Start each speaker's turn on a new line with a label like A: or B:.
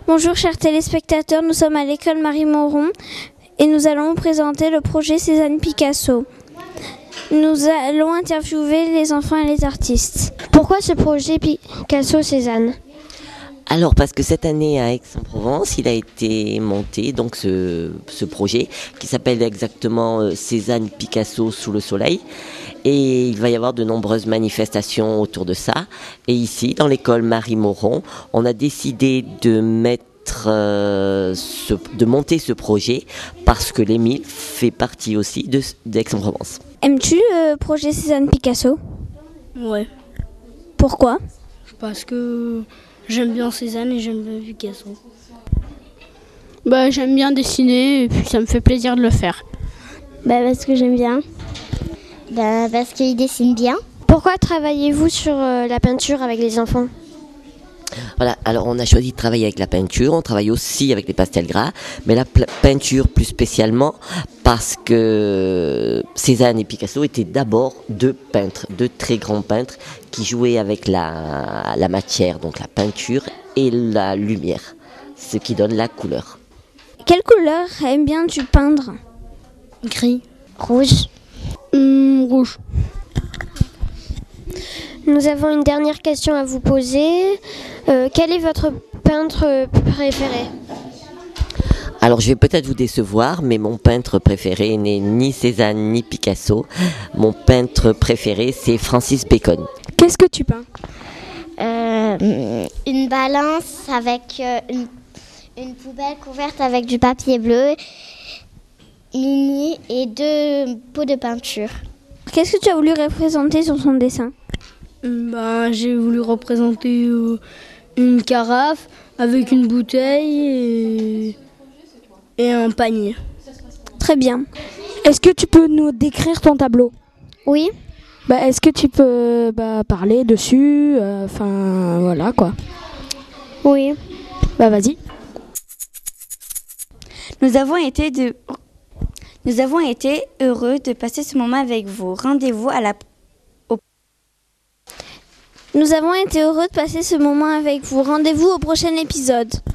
A: Bonjour chers téléspectateurs, nous sommes à l'école Marie-Moron et nous allons vous présenter le projet Cézanne Picasso. Nous allons interviewer les enfants et les artistes.
B: Pourquoi ce projet Picasso Cézanne ?
C: Alors parce que cette année à Aix-en-Provence, il a été monté donc ce projet qui s'appelle exactement Cézanne Picasso sous le soleil, et il va y avoir de nombreuses manifestations autour de ça. Et ici, dans l'école Marie-Moron, on a décidé de monter ce projet parce que l'Émile fait partie aussi d'Aix-en-Provence.
A: Aimes-tu le projet Cézanne Picasso ?
D: Ouais,
A: Pourquoi ?
D: parce que j'aime bien Cézanne et j'aime bien Picasso.
E: J'aime bien dessiner et puis ça me fait plaisir de le faire.
A: Parce que j'aime bien.
F: Parce qu'il dessine bien.
B: Pourquoi travaillez-vous sur la peinture avec les enfants ?
C: Voilà, alors on a choisi de travailler avec la peinture, on travaille aussi avec les pastels gras, mais la peinture plus spécialement parce que Cézanne et Picasso étaient d'abord deux peintres, deux très grands peintres qui jouaient avec la matière, donc la peinture et la lumière, ce qui donne la couleur.
A: Quelle couleur aimes bien-tu peindre ?
D: Gris.
F: Rouge.
E: Rouge.
B: Nous avons une dernière question à vous poser. Quel est votre peintre préféré ?
C: Alors je vais peut-être vous décevoir, mais mon peintre préféré n'est ni Cézanne ni Picasso. Mon peintre préféré, c'est Francis Bacon.
A: Qu'est-ce que tu peins ?
F: Une balance avec une poubelle couverte avec du papier bleu, mini et 2 pots de peinture.
A: Qu'est-ce que tu as voulu représenter sur son dessin ?
D: J'ai voulu représenter une carafe avec une bouteille et un panier.
A: Très bien.
E: Est-ce que tu peux nous décrire ton tableau ?
F: Oui.
E: Est-ce que tu peux parler dessus ? Voilà quoi.
F: Oui.
E: Vas-y.
G: Nous avons été heureux de passer ce moment avec vous. Rendez-vous
A: Nous avons été heureux de passer ce moment avec vous. Rendez-vous au prochain épisode.